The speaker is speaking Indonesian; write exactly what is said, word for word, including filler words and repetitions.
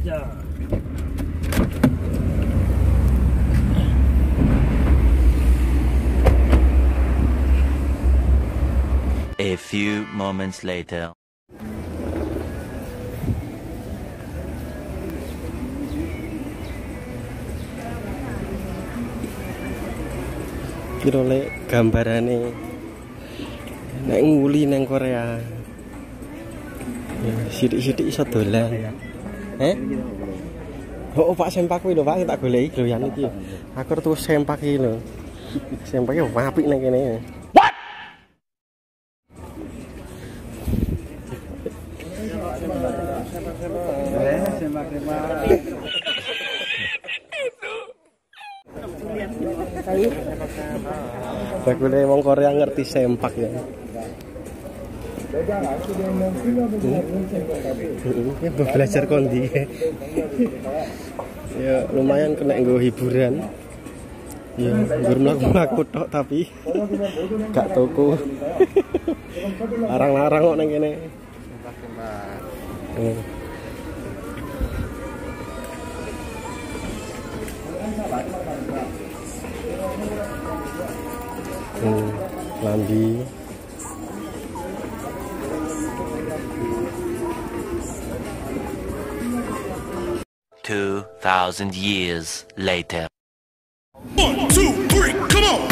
kerja. A few moments later. Kira lek gambarane nek nguli nang Korea. Ya, sithik-sithik iso dolan. Eh? Oh, Pak sempak kuwi lho, Pak, tak goleki gloyan iki. Aku tuh sempak iki lho. Sempake apik nang kene. What? Bagule wong Korea ngerti sempak ya. Ya belajar kondi. Ya lumayan kena nggo hiburan. Ya nggur mlaku-mlaku tok tapi gak toko. Larang-larang kok nang kene. Hmm. Hmm, lambi. Two thousand years later. One, two, three, come on!